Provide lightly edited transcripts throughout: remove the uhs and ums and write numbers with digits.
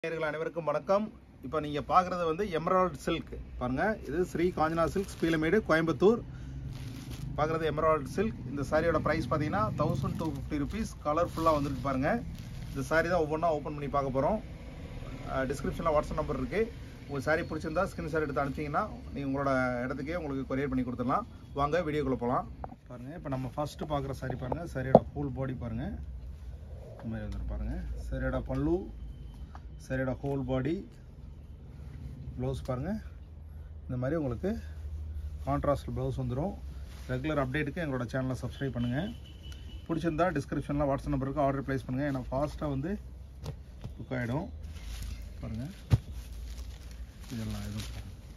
நேயர்கள் அனைவருக்கும் வணக்கம். இப்போ நீங்கள் பார்க்குறது வந்து எமரால்ட் சில்க் பாருங்கள். இது ஸ்ரீ காஞ்சனா சில்க் ஸ்பீலமேடு கோயம்புத்தூர். பார்க்குறது எமரால்ட் சில்க். இந்த சாரியோட ப்ரைஸ் பார்த்தீங்கன்னா 1250 rupees. கலர்ஃபுல்லாக வந்துருக்கு பாருங்கள். இந்த சாரி தான் ஒவ்வொன்றா ஓப்பன் பண்ணி பார்க்க போகிறோம். டிஸ்கிரிப்ஷனில் வாட்ஸ்அப் நம்பர் இருக்குது. உங்கள் சாரி பிடிச்சிருந்தா ஸ்க்ரீன்ஷாட் எடுத்து அனுப்பிச்சிங்கன்னா நீங்கள் உங்களோட இடத்துக்கே உங்களுக்கு கொரியர் பண்ணி கொடுத்துடலாம். வாங்க வீடியோக்குள்ளே போகலாம். பாருங்கள், இப்போ நம்ம ஃபஸ்ட்டு பார்க்குற சாரி பாருங்கள். சாரியோட ஃபுல் பாடி பாருங்கள். இந்த மாதிரி வந்துடும் பாருங்கள். சாரியோட பல்லு, சாரியோட ஹோல் பாடி, ப்ளவுஸ் பாருங்கள். இந்த மாதிரி உங்களுக்கு கான்ட்ராஸ்ட் ப்ளவுஸ் வந்துடும். ரெகுலர் அப்டேட்டுக்கு எங்களோட சேனலை சப்ஸ்கிரைப் பண்ணுங்கள். பிடிச்சிருந்தா டிஸ்கிரிப்ஷனில் வாட்ஸ்அப் நம்பருக்கு ஆர்டர் ப்ளேஸ் பண்ணுங்கள். ஏன்னா ஃபாஸ்ட்டாக வந்து புக் ஆகிடும். பாருங்கள், இதெல்லாம் எதுவும்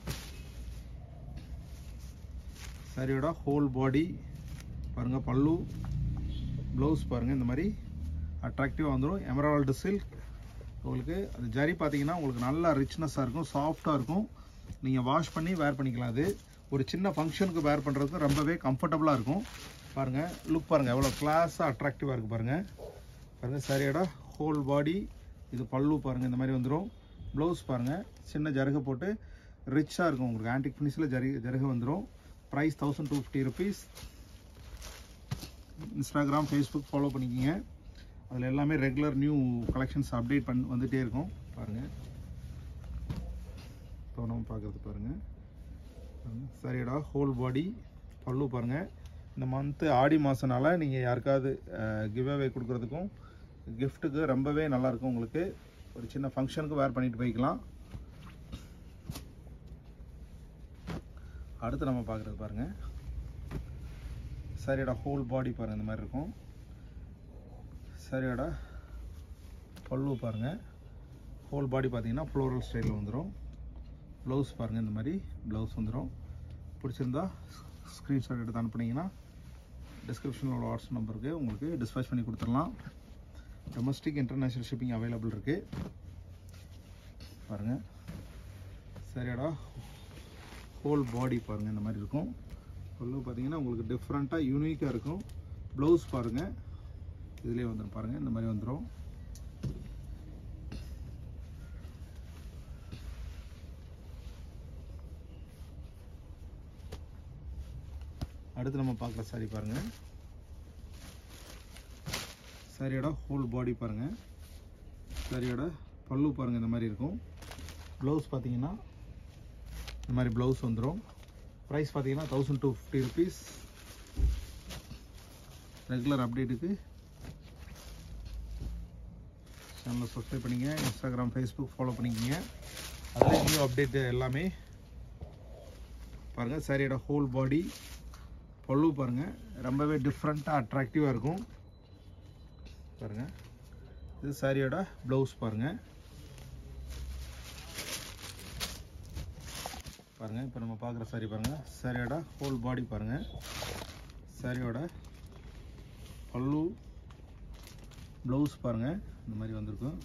சாரியோட ஹோல் பாடி பாருங்கள். பல்லு, ப்ளவுஸ் பாருங்கள். இந்த மாதிரி அட்ராக்டிவாக வந்துடும். Emerald silk. உங்களுக்கு அது ஜரி பார்த்தீங்கன்னா உங்களுக்கு நல்லா ரிச்னஸாக இருக்கும், சாஃப்டாக இருக்கும். நீங்கள் வாஷ் பண்ணி வேர் பண்ணிக்கலாம். அது ஒரு சின்ன ஃபங்க்ஷனுக்கு வேர் பண்ணுறதுக்கு ரொம்பவே கம்ஃபர்டபுளாக இருக்கும். பாருங்கள், லுக் பாருங்கள் எவ்வளோ கிளாஸாக அட்ராக்டிவாக இருக்குது பாருங்கள். பாருங்கள், சாரியோட ஹோல் பாடி, இது பல்லு பாருங்கள். இந்த மாதிரி வந்துடும். ப்ளவுஸ் பாருங்கள், சின்ன ஜருகை போட்டு ரிச்சாக இருக்கும். உங்களுக்கு ஆன்டிக் ஃபினிஷில் ஜருகை வந்துடும். Price 1250 rupees. Instagram, Facebook follow பண்ணிக்கிங்க. அதில் எல்லாமே ரெகுலர் நியூ கலெக்ஷன்ஸ் அப்டேட் வந்துகிட்டே இருக்கும். பாருங்கள், இப்போ நம்ம பார்க்குறது பாருங்கள். சரியோட ஹோல் பாடி, பல்லு பாருங்கள். இந்த மந்த்து ஆடி மாதனால நீங்கள் யாருக்காவது கிவ் அவே கொடுக்குறதுக்கும் கிஃப்ட்டுக்கு ரொம்பவே நல்லாயிருக்கும். உங்களுக்கு ஒரு சின்ன ஃபங்க்ஷனுக்கு வேர் பண்ணிட்டு போய்க்கலாம். அடுத்து நம்ம பார்க்குறது பாருங்கள். சரியோட ஹோல் பாடி பாருங்கள். இந்த மாதிரி இருக்கும். சாரியோட பல்லு பாருங்கள். ஹோல் பாடி பார்த்தீங்கன்னா ஃப்ளோரல் ஸ்டைலில் வந்துடும். ப்ளவுஸ் பாருங்கள். இந்த மாதிரி ப்ளவுஸ் வந்துடும். பிடிச்சிருந்தா ஸ்க்ரீன்ஷாட் எடுத்து அனுப்புனீங்கன்னா டிஸ்கிரிப்ஷனில் உள்ள வாட்ஸ்அப் நம்பருக்கு உங்களுக்கு டிஸ்பேச் பண்ணி கொடுத்துடலாம். டொமஸ்டிக் இன்டர்நேஷ்னல் ஷிப்பிங் அவைலபிள் இருக்குது. பாருங்கள், சாரியோட ஹோல் பாடி பாருங்கள். இந்த மாதிரி இருக்கும். பல்லு பார்த்தீங்கன்னா உங்களுக்கு டிஃப்ரெண்ட்டாக யூனிக்காக இருக்கும். ப்ளவுஸ் பாருங்கள், இதுலேயே வந்துடும் பாருங்கள். இந்த மாதிரி வந்துடும். அடுத்து நம்ம பார்க்குற சாரி பாருங்கள். சாரியோட ஹோல் பாடி பாருங்கள். சாரியோட பல்லு பாருங்கள். இந்த மாதிரி இருக்கும். ப்ளவுஸ் பார்த்தீங்கன்னா இந்த மாதிரி ப்ளவுஸ் வந்துடும். ப்ரைஸ் பார்த்தீங்கன்னா 1250 rupees. ரெகுலர் அப்டேட்டுக்கு சேனலை சப்ஸ்கிரைப் பண்ணிங்க. இன்ஸ்டாகிராம், ஃபேஸ்புக் ஃபாலோ பண்ணிக்கிங்க. அதில் நியூ அப்டேட்டு எல்லாமே பாருங்கள். சாரியோட ஹோல் பாடி, பல்லு பாருங்கள். ரொம்பவே டிஃப்ரெண்ட்டாக அட்ராக்டிவாக இருக்கும். பாருங்கள், இது சாரியோட ப்ளவுஸ் பாருங்கள். பாருங்கள், இப்போ நம்ம பார்க்குற சாரி பாருங்கள். சாரியோட ஹோல் பாடி பாருங்கள். சாரியோட பல்லு, ப்ளவுஸ் பாருங்கள். இந்த மாதிரி வந்திருக்கும்.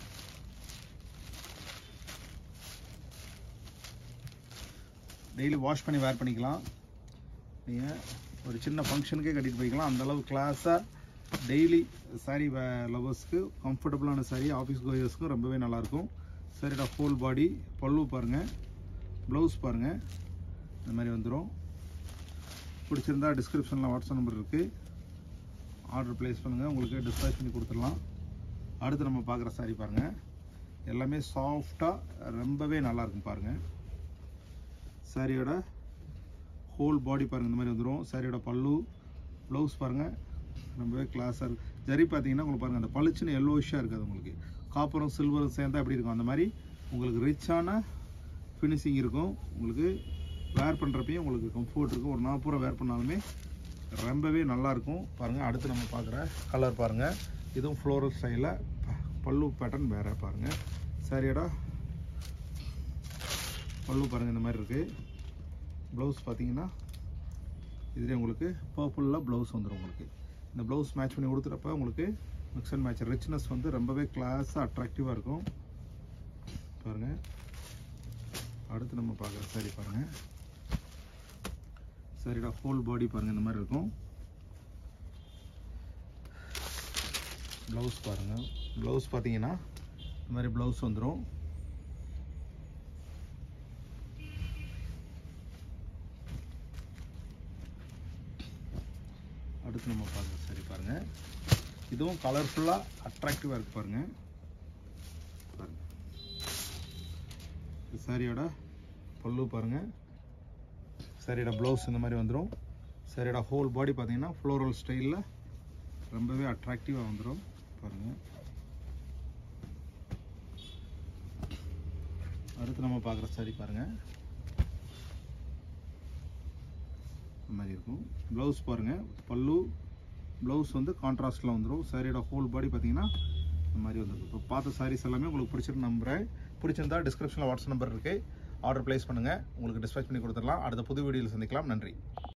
டெய்லி வாஷ் பண்ணி வேர் பண்ணிக்கலாம். நீங்கள் ஒரு சின்ன ஃபங்க்ஷனுக்கே கட்டிட்டு போய்க்கலாம். அந்தளவு கிளாஸாக டெய்லி சாரீ லவர்ஸ்க்கு கம்ஃபர்டபுளான சாரீ, ஆஃபீஸ் கோயர்ஸ்க்கும் ரொம்பவே நல்லாயிருக்கும். சாரியோட ஹோல் பாடி, பல்லு பாருங்கள், ப்ளவுஸ் பாருங்கள். இந்த மாதிரி வந்துடும். பிடிச்சிருந்தா டிஸ்கிரிப்ஷனில் வாட்ஸ்அப் நம்பர் இருக்குது. ஆர்டர் ப்ளேஸ் பண்ணுங்கள், உங்களுக்கு டிஸ்பேச் பண்ணி கொடுத்துடலாம். அடுத்து நம்ம பார்க்குற சாரி பாருங்கள். எல்லாமே சாஃப்டாக ரொம்பவே நல்லாயிருக்கும் பாருங்கள். சாரியோட ஹோல் பாடி பாருங்கள். இந்த மாதிரி வந்துடும். சாரியோட பல்லு, ப்ளவுஸ் பாருங்கள். ரொம்பவே கிளாஸாக இருக்குது. ஜரி பார்த்தீங்கன்னா உங்களுக்கு பாருங்கள், அந்த பளிச்சுன்னு எல்லோஷாக இருக்காது. உங்களுக்கு காப்பரும் சில்வரும் சேர்ந்தா எப்படி இருக்கும் அந்த மாதிரி உங்களுக்கு ரிச்சான ஃபினிஷிங் இருக்கும். உங்களுக்கு வேர் பண்ணுறப்பையும் உங்களுக்கு கம்ஃபர்ட் இருக்கும். ஒரு 40 ரூபா வேர் பண்ணாலுமே ரொம்பவே நல்லாயிருக்கும். பாருங்கள், அடுத்து நம்ம பார்க்குற கலர் பாருங்கள். இதுவும் ஃப்ளோரல் ஸ்டைலில், பல்லு பேட்டர்ன் வேறு பாருங்கள். சாரியோட பல்லு பாருங்கள். இந்த மாதிரி இருக்குது. ப்ளவுஸ் பார்த்தீங்கன்னா இதுலேயே உங்களுக்கு பர்பிளில் ப்ளவுஸ் வந்துடும். உங்களுக்கு இந்த ப்ளவுஸ் மேட்ச் பண்ணி கொடுத்துறப்ப உங்களுக்கு மிக்ஸ் அண்ட் மேட்ச் ரிச்னஸ் வந்து ரொம்பவே கிளாஸாக அட்ராக்டிவாக இருக்கும். பாருங்கள், அடுத்து நம்ம பார்க்குற சாரி பாருங்கள். சாரியோட ஹோல் பாடி பாருங்கள். இந்த மாதிரி இருக்கும். ப்ளவுஸ் பாருங்கள். ப்ளவுஸ் பார்த்தீங்கன்னா இந்த மாதிரி ப்ளவுஸ் வந்துடும். அடுத்து நம்ம பார்க்குற சாரி பாருங்கள். இதுவும் கலர்ஃபுல்லாக அட்ராக்டிவாக இருக்குது பாருங்கள். இந்த சாரியோட பல்லு பாருங்கள். சாரியோட ப்ளவுஸ் இந்த மாதிரி வந்துடும். சாரியோட ஹோல் பாடி பார்த்தீங்கன்னா ஃப்ளோரல் ஸ்டைலில் ரொம்பவே அட்ராக்டிவாக வந்துடும் பாருங்கள். அடுத்து நம்ம பார்க்குற சாரி பாருங்கள். இந்த மாதிரி இருக்கும். ப்ளவுஸ் பாருங்கள். பல்லு ப்ளவுஸ் வந்து கான்ட்ராஸ்டில் வந்துடும். சாரியோட ஹோல் பாடி பார்த்தீங்கன்னா இந்த மாதிரி வந்துடும். இப்போ பார்த்த சாரீஸ் எல்லாமே உங்களுக்கு பிடிச்சிருக்கு நம்புகிறேன். பிடிச்சிருந்தா டிஸ்கிரிப்ஷனில் வாட்ஸ்அப் நம்பர் இருக்குது, ஆர்டர் ப்ளேஸ் பண்ணுங்கள். உங்களுக்கு டிஸ்பேச் பண்ணி கொடுத்துடலாம். அடுத்த புது வீடியோவில் சந்திக்கலாம். நன்றி.